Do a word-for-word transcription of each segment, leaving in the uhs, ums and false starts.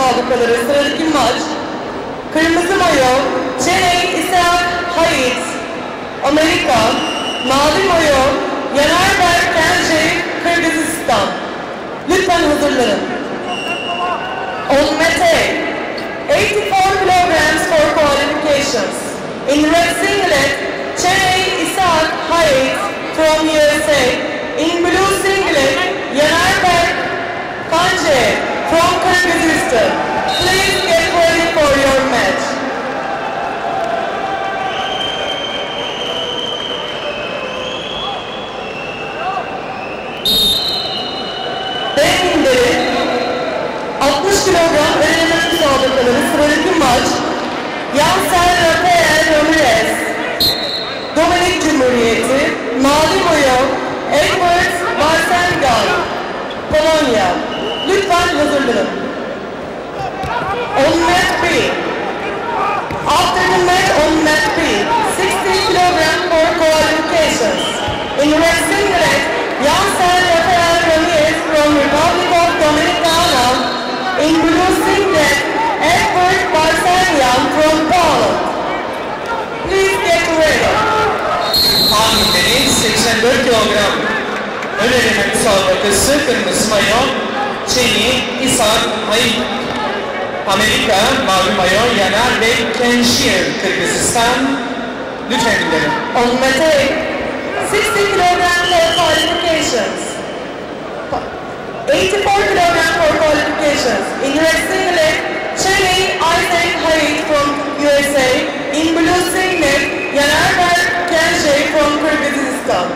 müsabakaları sıradaki maç Kırmızı Mayo Çeney İshak Hayit Amerika, Mavi Mayo Yenerberk Kenji Kırgızistan. Lütfen hazırlanın. On Mete, eighty-four kilograms for qualifications. In red singlet, Çeney İshak Hayit from U S A. In blue singlet, Yenerberk Kenji from Kyrgyzstan. Please get ready for your match. Beyinleri altmış kilogram eleme müsabakaları sıradaki maç Yansel Rafael Ramirez Dominik Cumhuriyeti Mavi Mayo Edward Marsengal Polonya. Lütfen hazırlanın. On mat B. After the match on mat B, sixty kilograms for qualifications. In red singlet, Yansel Rafael Ramirez from Republic of Dominicana. In blue singlet, Edward Marsengal from Poland. Please get ready. Ahmet'in seksen dört kilogram ön eleme müsabakası Kırmızı Mayo Çeney İshak Hayit Amerika, Mavi Mayo Yenerberk Kenji Kırgızistan. Lütfen gidelim. On Mete, sixty kilograms for qualifications. eighty-four kilograms for qualifications. In red singlet, Çeney İshak Hayit from U S A. In blue singlet, Yenerberk Kenji from Kyrgyzstan.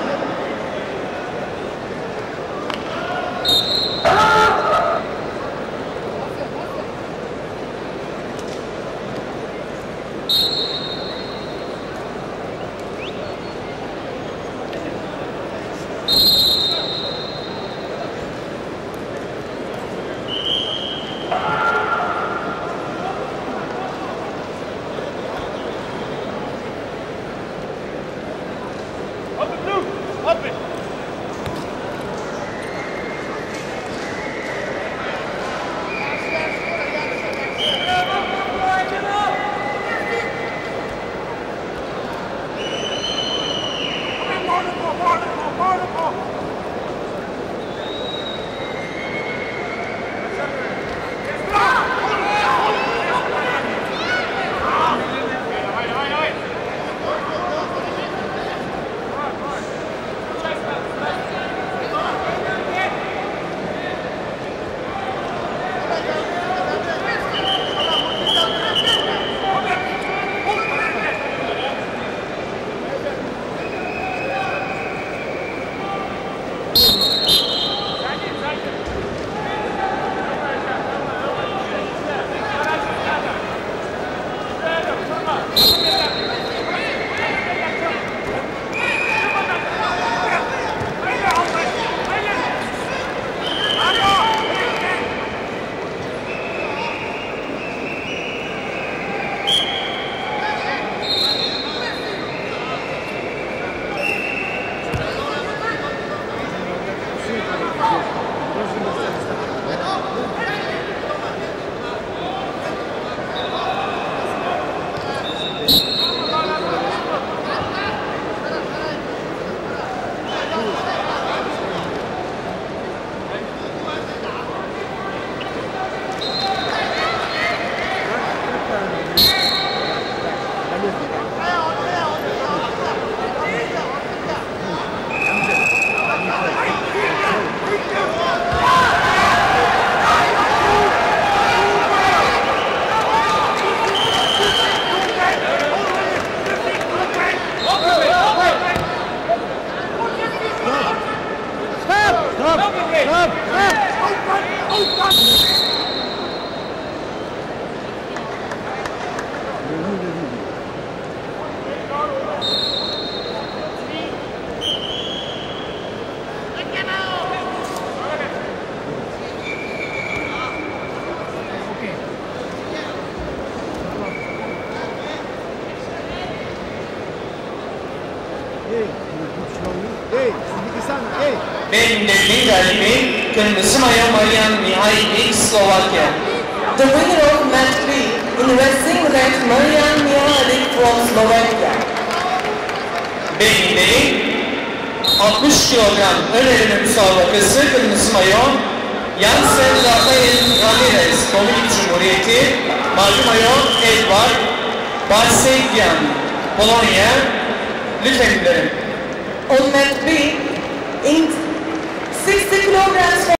Benimle galibi Kırmızı Mayo Marian Mihailik Slovakya. The winner of match B in red singlet, Marian Mihalik from Slovakia. Beyinli altmış kilogram ön eleme müsabakası kırmızı mayo Jansen Rafael Ramirez Dominik Cumhuriyeti, mavi mayo Edward Barsegyan Polonya. Lütfen gidelim. On match B in sixty kilograms